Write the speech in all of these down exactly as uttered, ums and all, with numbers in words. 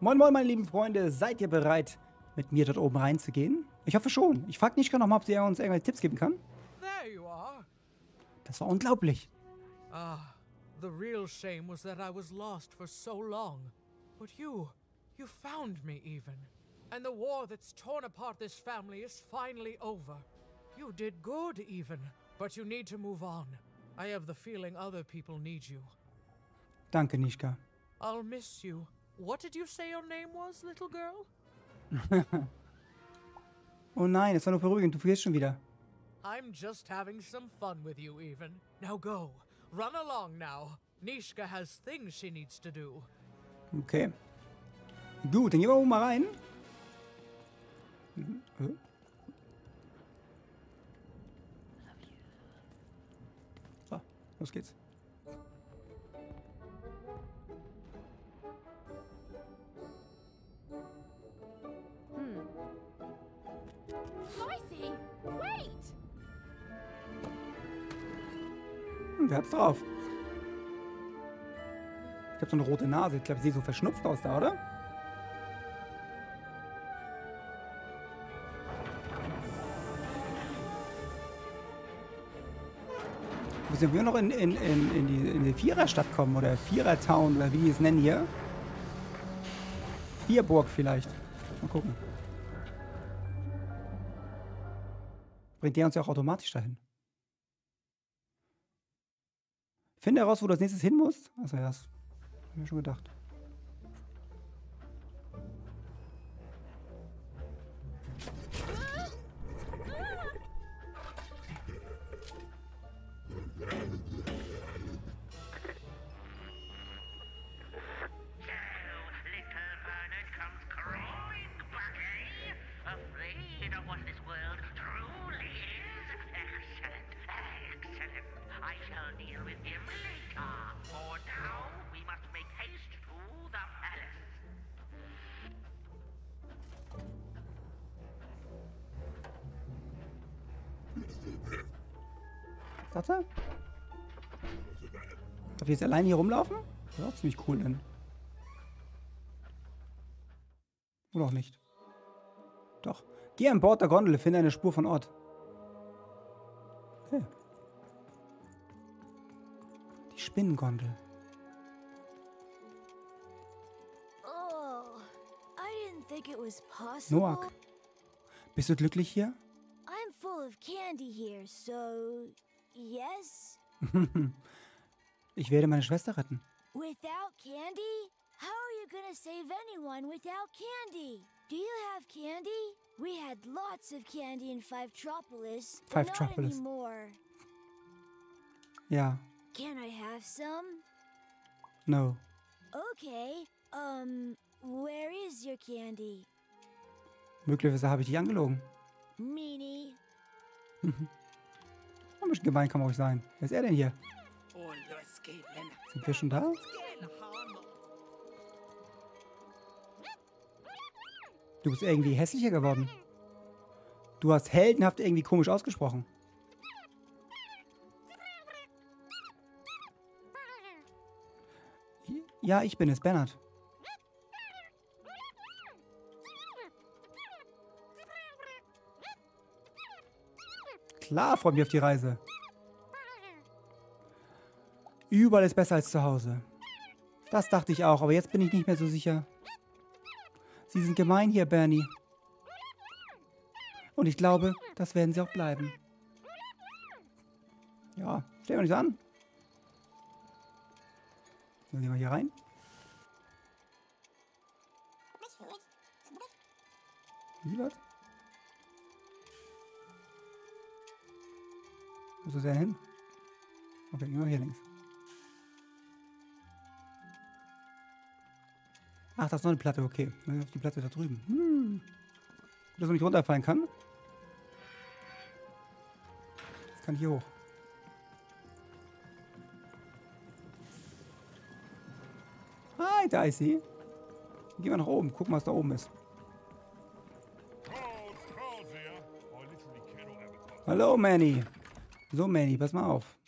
Moin moin meine lieben Freunde, seid ihr bereit, mit mir dort oben reinzugehen? Ich hoffe schon. Ich frage nicht noch mal, ob sie uns irgendwelche Tipps geben kann. There you are. Das war unglaublich. Ah, the real shame was that I was lost for so long. But you, you found me even. And the war that's torn apart this family is finally over. You did good even, but you need to move on. I have the feeling other people need you. Danke, Nischka. I'll miss you. What did you say your name was, little girl? Oh nein, das war nur vorübergehend. Du vergisst schon wieder. I'm just having some fun with you, even. Now go. Run along now. Nischka has things she needs to do. Okay. Gut, dann gehen wir oben mal rein. Mhm. So, los geht's. Wait! Hm, wer hat's drauf? Ich hab so eine rote Nase. Ich glaube, sie sieht so verschnupft aus da, oder? Müssen wir noch in, in, in, in, die, in die Viererstadt kommen oder Vierer-Town oder wie die es nennen hier? Vierburg vielleicht. Mal gucken. Bringt der uns ja auch automatisch dahin. Finde heraus, wo du als nächstes hin musst. Achso, ja, das hab ich mir schon gedacht. Darf er? Darf ich jetzt allein hier rumlaufen? Das ist auch ziemlich cool, denn. Oder auch nicht. Doch. Geh an Bord der Gondel, finde eine Spur von Ort. Okay. Die Spinnengondel. Oh, I didn't think it was possible. Noak, bist du glücklich hier? I'm full of candy here, so yes. Ich werde meine Schwester retten. Without candy? How are you gonna save anyone without candy? Do you have candy? We had lots of candy in Five Tropolis, but Five not Tropolis. anymore. Ja. Can I have some? No. Okay. Um, where is your candy? Möglicherweise habe ich dich angelogen. Meanie. Ein bisschen gemein kann man ruhig sein. Wer ist er denn hier? Sind wir schon da? Du bist irgendwie hässlicher geworden. Du hast heldenhaft irgendwie komisch ausgesprochen. Ja, ich bin es, Bernhard. Klar, freue mich auf die Reise. Überall ist besser als zu Hause. Das dachte ich auch, aber jetzt bin ich nicht mehr so sicher. Sie sind gemein hier, Bernie. Und ich glaube, das werden sie auch bleiben. Ja, stellen wir nicht so an. Dann gehen wir hier rein. Wie was? Wo ist das denn hin? Okay, gehen wir hier links. Ach, das ist noch eine Platte, okay. Auf die Platte da drüben. Hm. Dass man nicht runterfallen kann. Das kann hier hoch. Hi, Dicey. Gehen wir nach oben. Gucken, was da oben ist. Hallo, Manny. So, Manny, pass mal auf.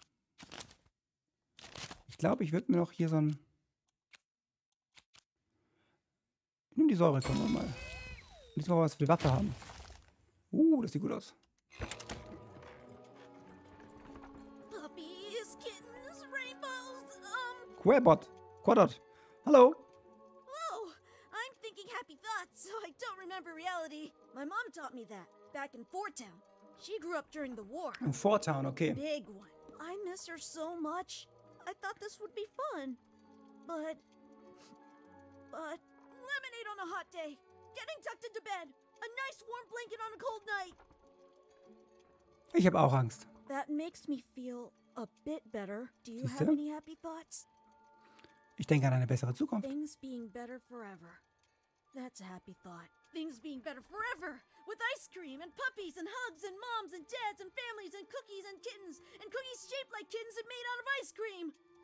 Ich glaube, ich würde mir noch hier so ein Nimm die Säure, komm mal. Müssen wir mal was für die Waffe haben. Uh, das sieht gut aus. Puppies, kittens, rainbows, um... Querbot. Quadot. Hallo. Oh, I'm thinking happy thoughts, so I don't remember reality. My mom taught me that, back in Fort Town. She grew up during the war. In Fort Town, okay. Big one. I miss her so much. I thought this would be fun. But... But... Lemonade on a hot day. Getting tucked into bed. A nice warm blanket on a cold night. Ich habe auch Angst. That makes me feel a bit better. Do you Siehste? have any happy thoughts? Ich denke an eine bessere Zukunft. Things being better forever. That's a happy thought. Things being better forever. With ice cream and puppies and hugs and moms and dads and families and cookies and kittens and cookies shaped like kittens and made out of ice cream.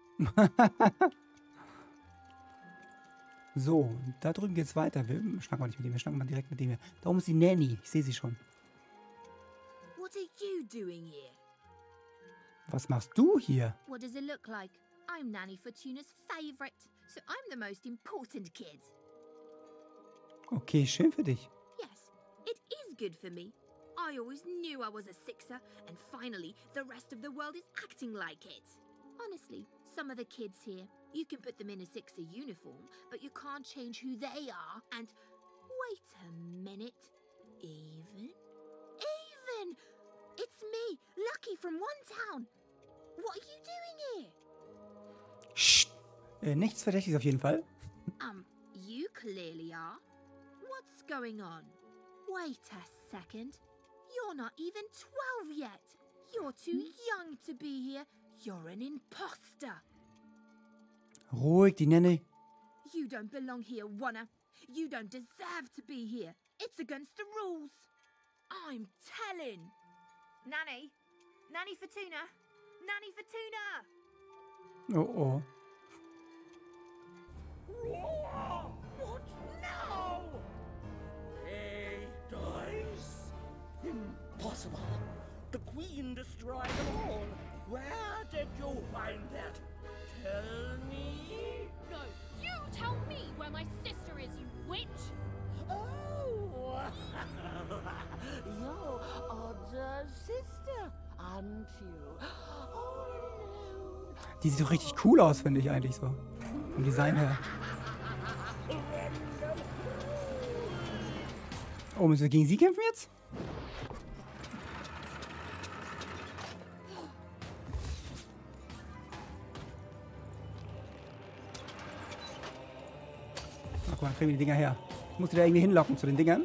So, da drüben geht's weiter. Wir schnacken mal nicht mit dem, wir schnacken mal direkt mit dem hier. Da oben ist die Nanny. Ich sehe sie schon. What are you doing here? Was machst du hier? What does it look like? I'm Nanny Fortuna's favorite, so I'm the most important kid. Okay, schön für dich. Yes, it is good for me. I always knew I was a sixer, and finally, the rest of the world is acting like it. Honestly, some of the kids here, you can put them in a sixer uniform, but you can't change who they are, and... Wait a minute. Even? Even! It's me, Lucky from One Town. What are you doing here? Psst. Äh, nichts Verdächtiges auf jeden Fall. Um, you clearly are. What's going on? Wait a second. You're not even twelve yet. You're too young to be here. You're an imposter. Ruhig, die Nanny. You don't belong here, Wanna. You don't deserve to be here. It's against the rules. I'm telling. Nanny. Nanny Fortuna. Nanny Fortuna. Oh, oh. What now? He dies? Impossible. The Queen destroyed them all. Where did you find that? Tell me. No, you tell me where my sister is, you witch! Oh, your other sister, aren't you? All alone. Die sieht doch richtig cool aus, finde ich eigentlich so. Vom Design her. Oh, müssen wir gegen sie kämpfen jetzt? Ach, guck mal, kriegen wir die Dinger her. Ich muss die da irgendwie hinlocken zu den Dingern.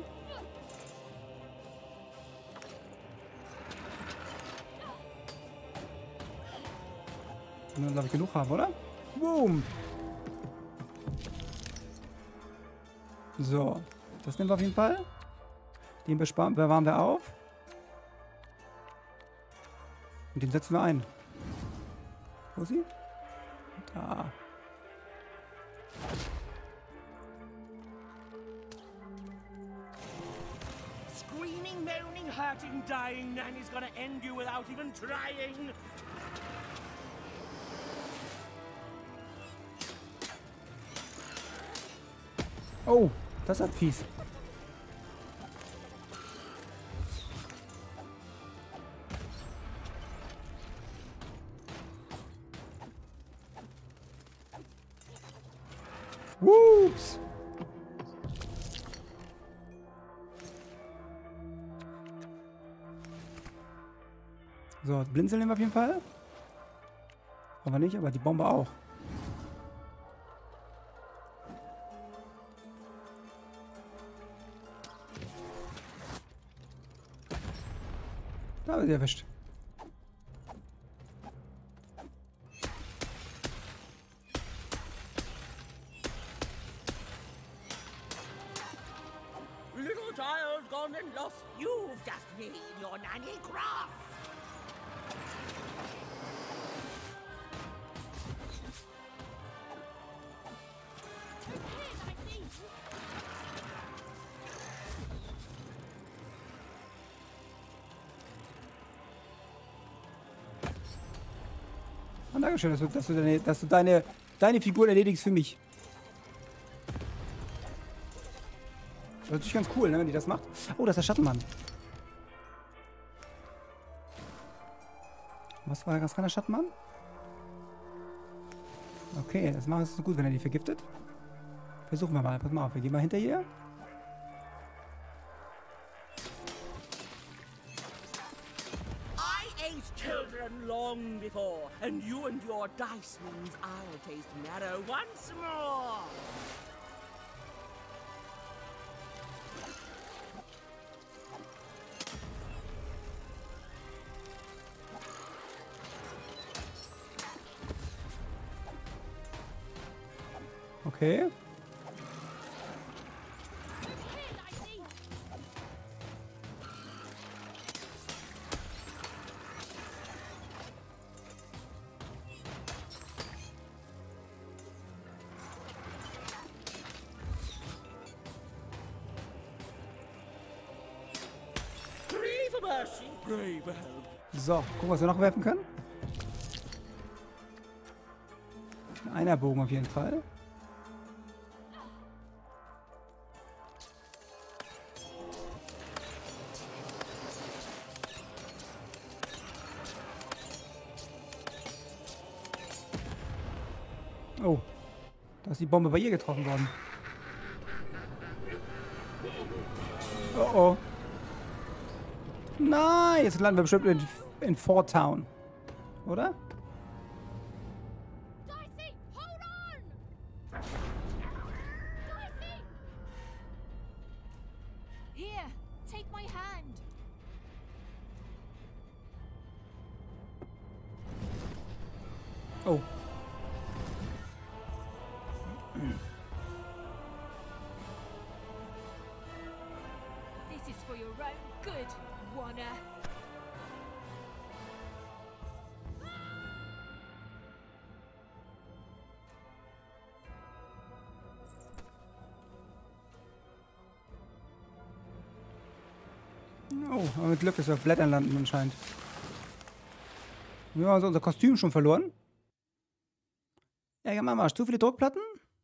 Und dann, glaube ich, genug haben, oder? Boom! So, das nehmen wir auf jeden Fall. Den bewahren wir auf. Und den setzen wir ein. Wo ist sie? Da. Screaming, moaning, hurting, dying. Nanny's gonna end you without even trying. Oh, das hat fies. Whoops. So, Blinzeln nehmen wir auf jeden Fall. Aber nicht, aber die Bombe auch. Da wird sie erwischt. Little child gone and lost. You've just made your nanny craft. Und Dankeschön, dass du, dass du, deine, dass du deine, deine Figur erledigst für mich. Das ist natürlich ganz cool, ne, wenn die das macht. Oh, das ist der Schattenmann. Was war das, kann der Schattenmann? Okay, das macht es so gut, wenn er die vergiftet. Versuchen wir mal. Pass mal auf, wir gehen mal hinter ihr. I ate children long before, and you and your dice means I'll taste marrow once more. Okay. Pray for mercy, pray for help. So, gucken, was wir noch werfen können. Einer Bogen auf jeden Fall. Oh, da ist die Bombe bei ihr getroffen worden. Oh oh. Nein, jetzt landen wir bestimmt in, in Fort Town. Oder? Dicey, hold on! Dicey! Here, take my hand. Oh. This is for your own good, Warner. Oh, aber mit Glück, dass wir auf Blättern landen anscheinend. Wir haben also unser Kostüm schon verloren. Ja, Mama, hast du viele Druckplatten?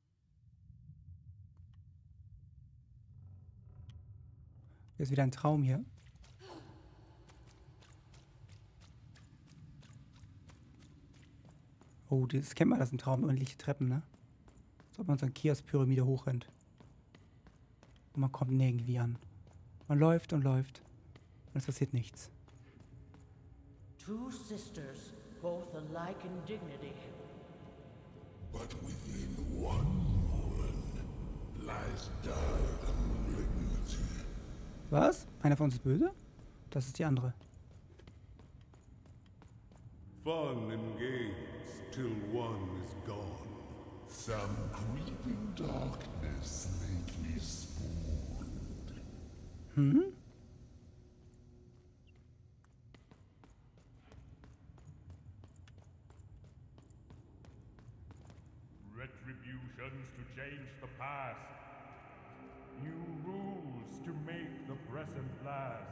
Hier ist wieder ein Traum hier. Oh, das kennt man, das ist ein Traum, unendliche Treppen, ne? Als ob man so eine Kiosk-Pyramide hochrennt. Und man kommt nirgendwie an. Man läuft und läuft. Und es passiert nichts. Two sisters, both alike in dignity. But within one woman lies dark malignity. Was? Einer von uns ist böse? Das ist die andere. Fun and games till one is gone. Some creeping darkness lately spawned. Hm? Retributions to change the past. New rules to make the present last.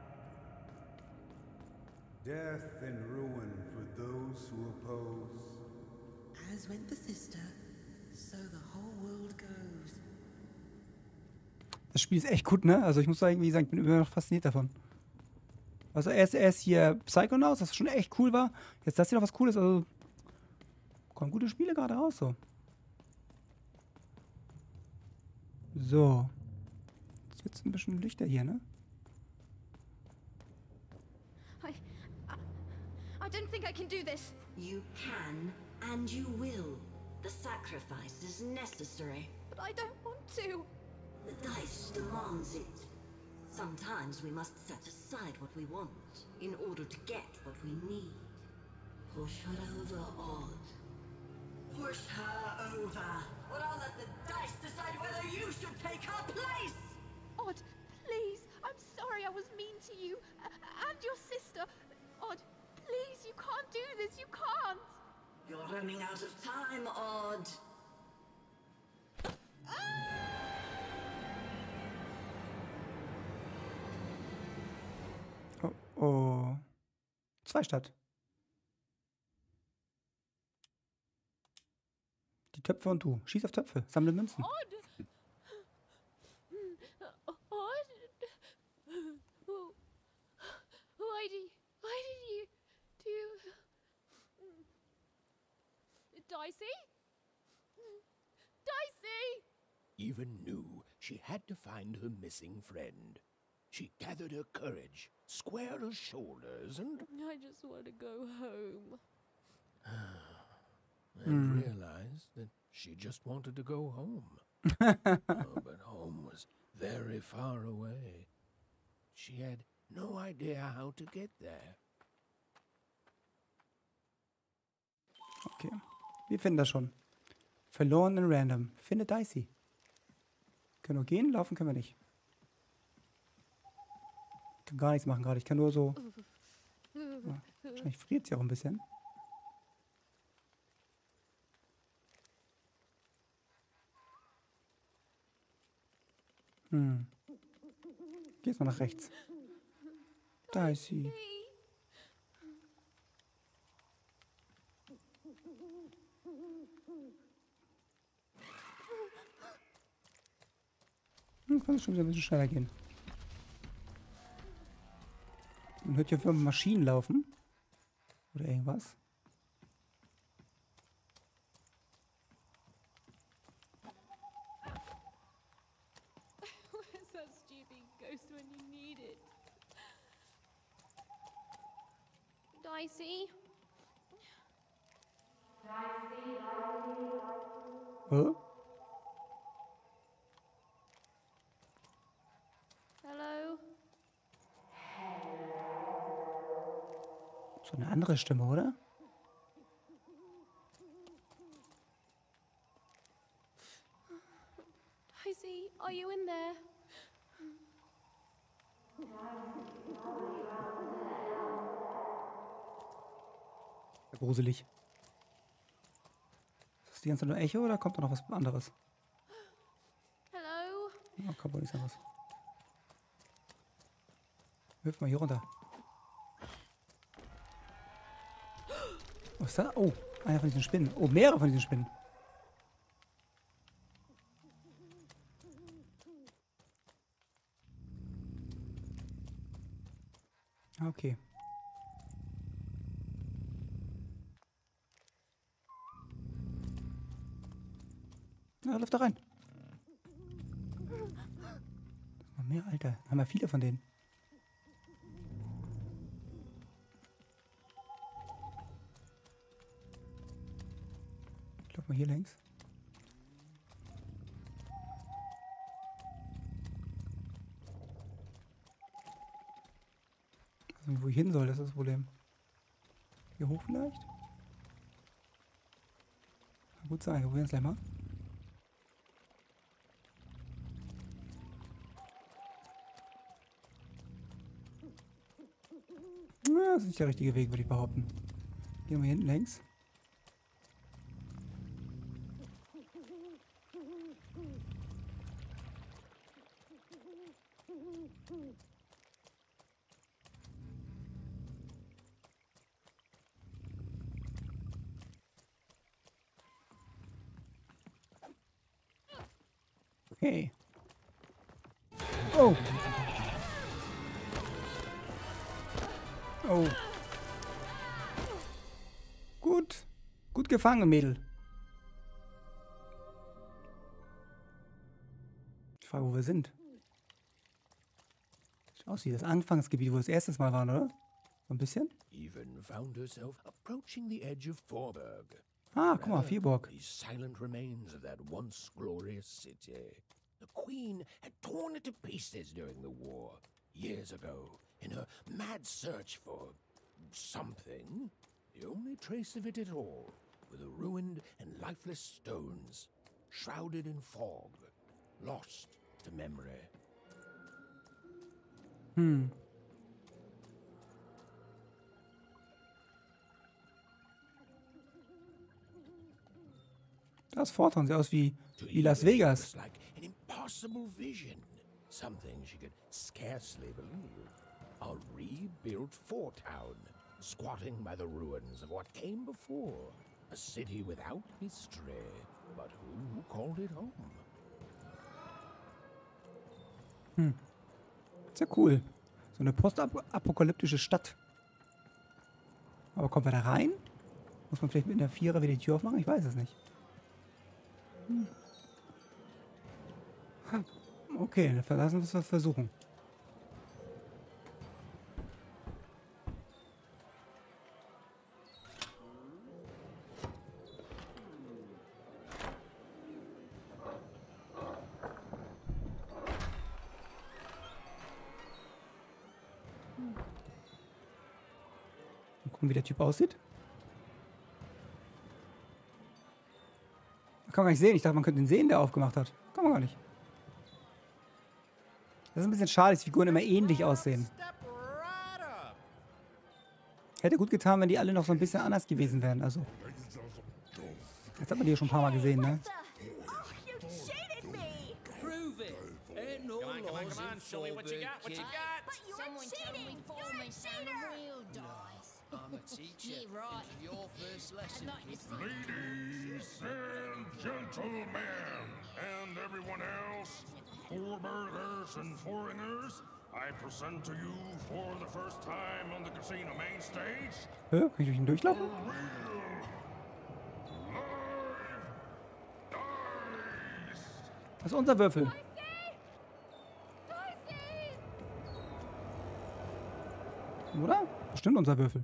Death and ruin for those who oppose. As went the sister, so the whole world goes. Das Spiel ist echt gut, ne? Also ich muss sagen, wie gesagt, ich bin immer noch fasziniert davon. Also erst, erst hier Psychonauts, das schon echt cool war. Jetzt das hier noch was Cooles, also kommen gute Spiele gerade raus, so. So. Jetzt wird's ein bisschen lichter hier, ne? I, I... I don't think I can do this. You can, and you will. The sacrifice is necessary. But I don't want to. The dice demands it. Sometimes we must set aside what we want in order to get what we need. Push her over, Odd. Push her over. Or I'll let the dice decide whether you should take her place! Odd, please. I'm sorry I was mean to you. Uh, and your sister. Odd, please, you can't do this. You can't. You're running out of time, Odd. Oh, oh. Zweistadt. Die Töpfe und du. Schieß auf Töpfe. Sammle Münzen. Odd. Why did why did you do Dicey? Dicey! Even knew she had to find her missing friend. She gathered her courage, squared her shoulders, and I just want to go home. and Mm. realized that she just wanted to go home. Oh, but home was very far away. She had no idea how to get there. Okay. Wir finden das schon. Verloren in Random. Finde Dicey. Können wir gehen, laufen können wir nicht. Ich kann gar nichts machen gerade. Ich kann nur so... Ja, wahrscheinlich friert sie auch ein bisschen. Hm. Geh jetzt mal nach rechts. Dicey. Hm, kann es schon wieder ein bisschen schneller gehen. Man hört ja für Maschinen laufen. Oder irgendwas. Where's that stupid ghost when you need it? Dicey? Hä? Hello? So eine andere Stimme, oder? Dicey, are you in there? Gruselig. Ist das die ganze Zeit nur Echo oder kommt da noch was anderes? Hello? Ja, kommt wohl nichts anderes. Wirf mal hier runter. Was ist das? Oh, einer von diesen Spinnen. Oh, mehrere von diesen Spinnen. Okay. Na, läuft da rein. Noch mehr, Alter. Haben wir viele von denen. Ich lauf mal hier längs. Also, wo ich hin soll, das ist das Problem. Hier hoch vielleicht? Kann gut sein, wir probieren es gleich mal. Na, das ist nicht der richtige Weg, würde ich behaupten. Gehen wir hier hinten längs. Okay. Oh. Oh. Gut. Gut gefangen, Mädel. Ich frage, wo wir sind. Sieht aus wie das Anfangsgebiet, wo wir das erstes Mal waren, oder? So ein bisschen. Even found herself approaching the edge of Forburg. Ah, guck mal, Vierburg. The silent remains of that once glorious city. The Queen had torn it to pieces during the war, years ago, in her mad search for something. The only trace of it at all were the ruined and lifeless stones, shrouded in fog, lost to memory. Hm. Das Fortran sieht aus wie, wie Las Vegas. Like an impossible vision, something she could scarcely believe. A rebuilt fort town, squatting by the ruins of what came before. A city without history, but who called it home? Hm. Ist ja cool. So eine postapokalyptische Stadt. Aber kommen wir da rein? Muss man vielleicht mit einer Vierer wieder die Tür aufmachen? Ich weiß es nicht. Hm. Okay, dann lassen wir es versuchen. Mal gucken, wie der Typ aussieht. Kann man gar nicht sehen. Ich dachte, man könnte ihn sehen, der aufgemacht hat. Kann man gar nicht. Das ist ein bisschen schade, dass die Figuren immer ähnlich aussehen. Hätte gut getan, wenn die alle noch so ein bisschen anders gewesen wären. Also. Jetzt hat man die ja schon ein paar Mal gesehen, ne? Ladies and gentlemen, and everyone else, foreburgers and foreigners, I present to you for the first time on the casino main stage. Hä? Kann ich durch ihn durchlaufen? Das ist unser Würfel. Oder? Bestimmt unser Würfel.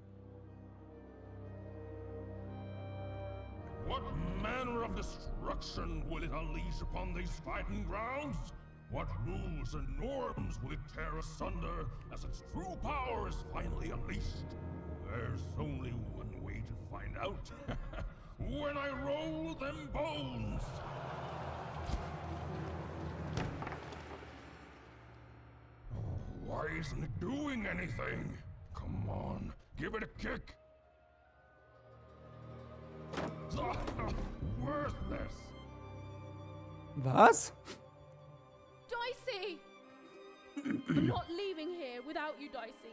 What manner of destruction will it unleash upon these fighting grounds? What rules and norms will it tear asunder as its true power is finally unleashed? There's only one way to find out. When I roll them bones! Why isn't it doing anything? Come on, give it a kick. Worthless. Was? Dicey! I'm not leaving here without you, Dicey.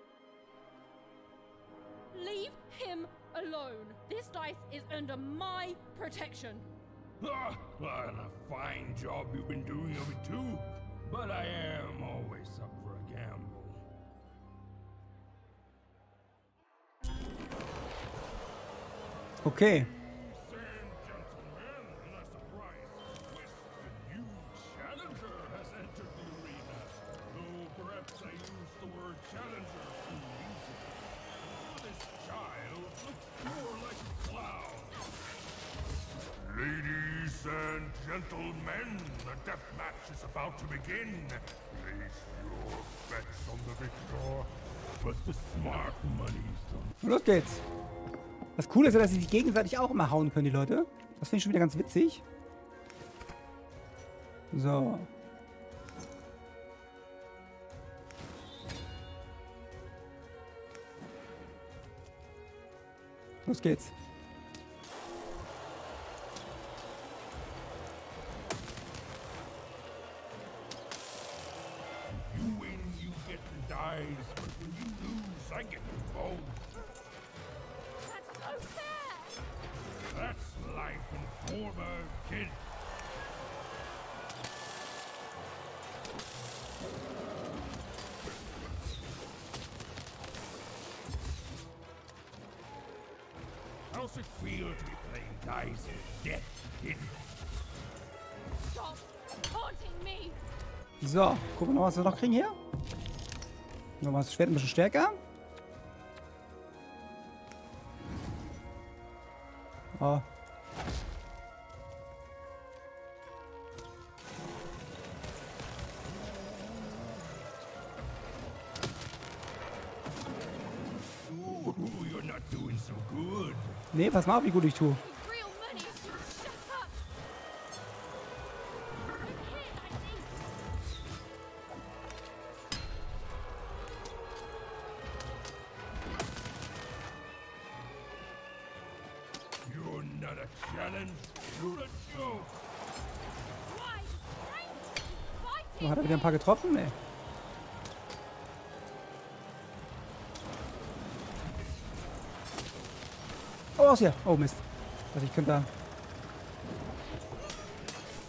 Leave him alone. This dice is under my protection. Ah, and a fine job you've been doing of it too. But I am always up for a gamble. Okay. Ladies and gentlemen, the death match is about to begin. Place your bets on the victor, but the smart money's on. Los geht's. Das Coole ist ja, dass sie sich gegenseitig auch immer hauen können, die Leute. Das finde ich schon wieder ganz witzig. So. Los geht's. You win, you get the dice, but when you lose, I get the both. That's so fair! That's life in Former, kid. How's it feel to be playing dice with death, kid? Stop taunting me! So, gucken wir mal, was wir noch kriegen hier. Nochmal das Schwert ein bisschen stärker. Oh. Ooh, you're not doing so good. Nee, pass mal auf, wie gut ich tue. Real money! Shut up! You're not a challenge, you're a joke. Oh, hat er wieder ein paar getroffen? Nee. Oh, aus hier. Oh, Mist. Also ich könnte da...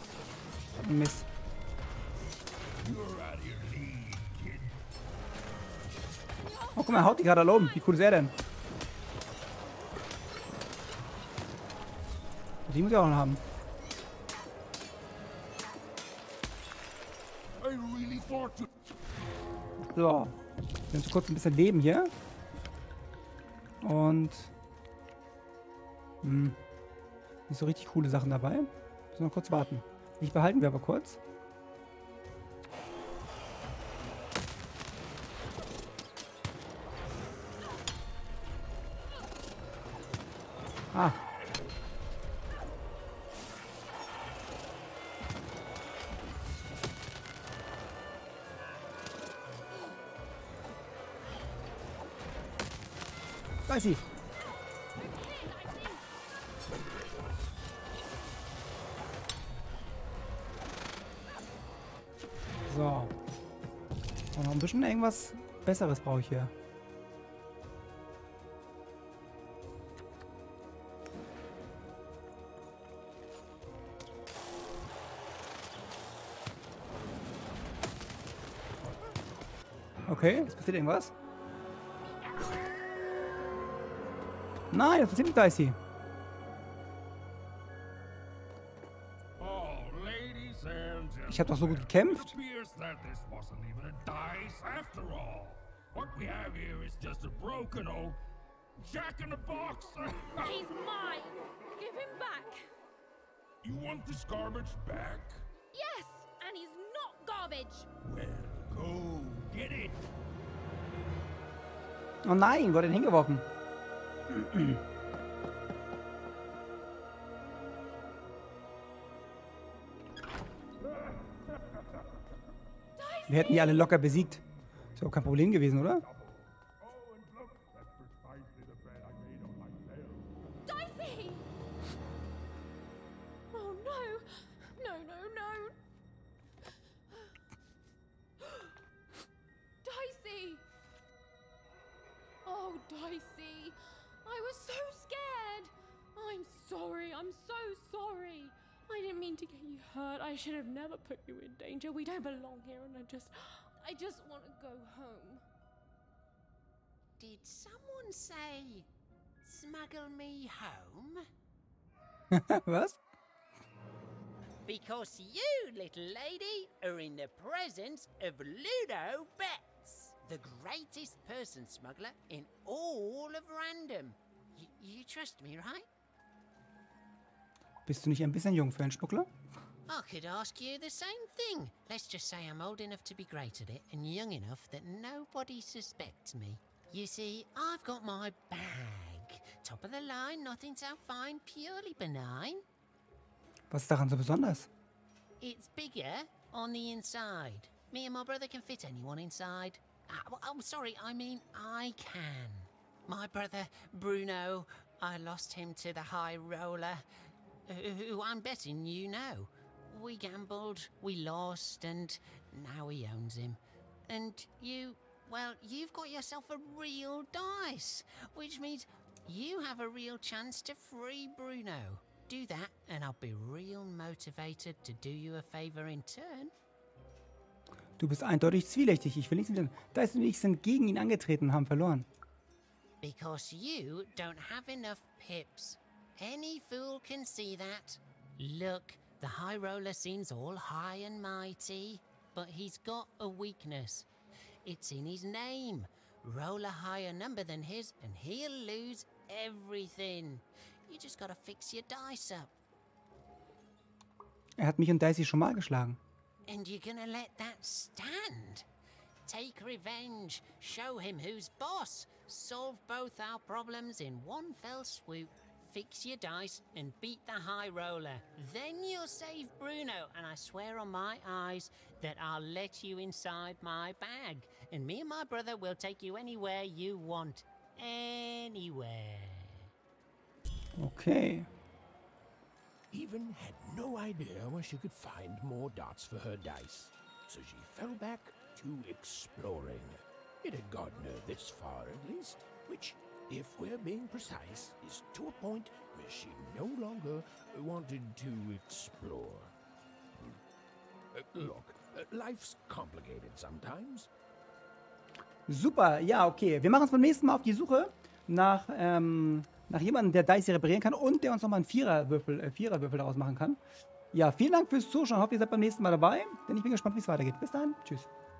Mist. You're out of your league, kid. Oh, guck mal, er haut die gerade alle um. Wie cool ist er denn? Die muss ich auch noch haben. So. Wir haben jetzt kurz ein bisschen Leben hier. Und... Hm. Nicht so richtig coole Sachen dabei. Müssen wir noch kurz warten. Die behalten wir aber kurz. Ah. Da ist sie. So. Und noch ein bisschen irgendwas Besseres brauche ich hier. Okay, jetzt passiert irgendwas. Nein, das passiert mit Dicey. Ich habe doch so gut gekämpft. What we have here is just a broken old jack in the box. He's mine. Give him back. You want this garbage back? Yes, and he's not garbage. Well, go get it. Oh nein, wurde ihn hingeworfen. Wir hätten die alle locker besiegt. Ist ja auch kein Problem gewesen, oder? Dicey! Oh no! No, no, no! Dicey! Oh, Dicey! I was so scared! I'm sorry, I'm so sorry! I didn't mean to get you hurt. I should have never put you in danger. We don't belong here, and I just... I just want to go home. Did someone say, smuggle me home? Was? Because you, little lady, are in the presence of Ludo Betts, the greatest person smuggler in all of Random. Y you trust me, right? Bist du nicht ein bisschen jung für einen Schmuggler? I could ask you the same thing. Let's just say I'm old enough to be great at it and young enough that nobody suspects me. You see, I've got my bag. Top of the line, nothing so fine, purely benign. Was ist daran so besonders? It's bigger on the inside. Me and my brother can fit anyone inside. Uh, oh, sorry, I mean I can. My brother, Bruno, I lost him to the High Roller, who I'm betting you know. We gambled, we lost, and now he owns him. And you, well, you've got yourself a real dice, which means you have a real chance to free Bruno. Do that, and I'll be real motivated to do you a favor in turn. Du bist eindeutig zwielichtig. Ich will nichts mit dem... Dicey und ich sind gegen ihn angetreten und haben verloren. Because you don't have enough pips. Any fool can see that. Look, the High Roller seems all high and mighty, but he's got a weakness. It's in his name. Roll a higher number than his and he'll lose everything. You just gotta fix your dice up. Er hat mich und Dicey schon mal geschlagen. And you're gonna let that stand? Take revenge, show him who's boss, solve both our problems in one fell swoop. Fix your dice and beat the High Roller. Then you'll save Bruno, and I swear on my eyes that I'll let you inside my bag. And me and my brother will take you anywhere you want. Anywhere. Okay. Even had no idea where she could find more dots for her dice, so she fell back to exploring. It had gotten her this far at least, which, if we're being precise, is to a point where she no longer wanted to explore. Uh, look, uh, life's complicated sometimes. Super, ja, okay. Wir machen uns beim nächsten Mal auf die Suche nach, ähm, nach jemandem, der Dice reparieren kann und der uns nochmal einen Viererwürfel, äh, Viererwürfel daraus machen kann. Ja, vielen Dank fürs Zuschauen. Ich hoffe, ihr seid beim nächsten Mal dabei, denn ich bin gespannt, wie es weitergeht. Bis dann. Tschüss.